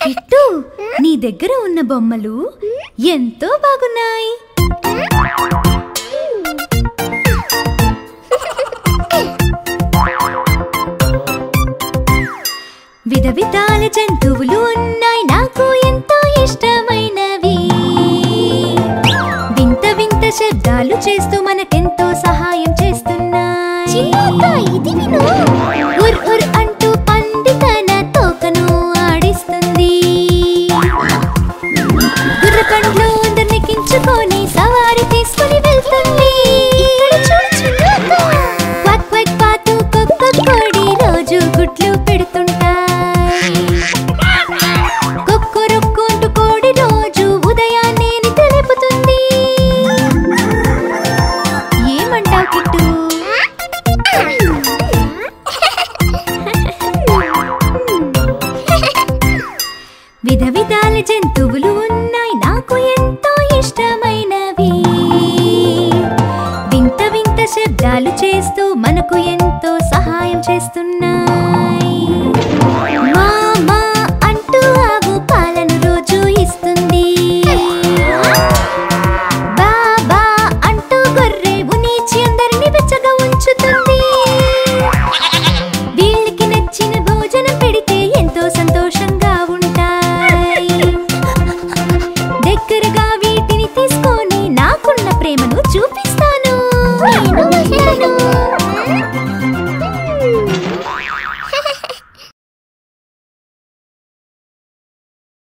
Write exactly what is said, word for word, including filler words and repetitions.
Kit, నీ దగ్గర ఉన్న బొమ్మలు ఎంతో బాగున్నాయి. విధ విధాల జంతువులు ఉన్నాయి నాకు ఎంతో ఇష్టమైనవి. వింత వింత శబ్దాలు చేస్తూ మనకెంతో సహాయం చేస్తున్నాయి. ఉర్ ఉర్ అంటూ పంది తన తోకను ఆడిస్తుంది. గుర్రపండ్లు అందరినెక్కించుకొని సవారి తీసుకుని వెళ్తుంది. క్వాక్ క్వాక్ పాతూ కుక్క కోడి రోజు గుడ్లు పెడుతుంటాయి. కొక్కొరొక్కు అంటూ కోడి రోజు ఉదయాన్నే తెలుపుతుంది. ఏమంటావు కిట్టు? విధ విధాల జంతువులు ఉన్నాయి నాకు ఎంతో ఇష్టమైనవి. వింత వింత శబ్దాలు చేస్తూ మనకు ఎంతో సహాయం చేస్తున్నాయి. మామా అంటూ ఆవు పాలను రోజు ఇస్తుంది. బాబా అంటూ గొర్రె ఉనిచి అందరిని వెచ్చగా ఉంచుతుంది. వీళ్ళకి నచ్చిన భోజనం పెడితే ఎంతో సంతోషంగా ఉంటాయి. దగ్గర